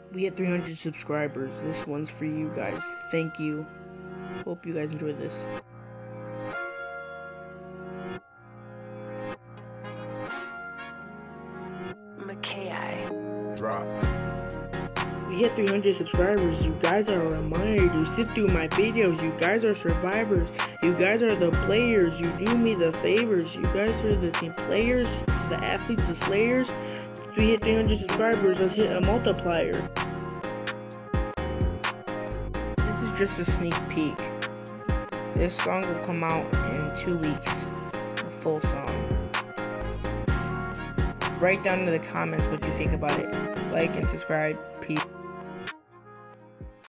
We hit 300 subscribers. This one's for you guys. Thank you. Hope you guys enjoy this. McKay. Drop. We hit 300 subscribers. You guys are reminded. You sit through my videos. You guys are survivors. You guys are the players. You do me the favors. You guys are the team players, the athletes, the slayers. We hit 300 subscribers. Let's hit a multiplier. This is just a sneak peek. This song will come out in 2 weeks. The full song. Write down in the comments what you think about it. Like and subscribe. Peace.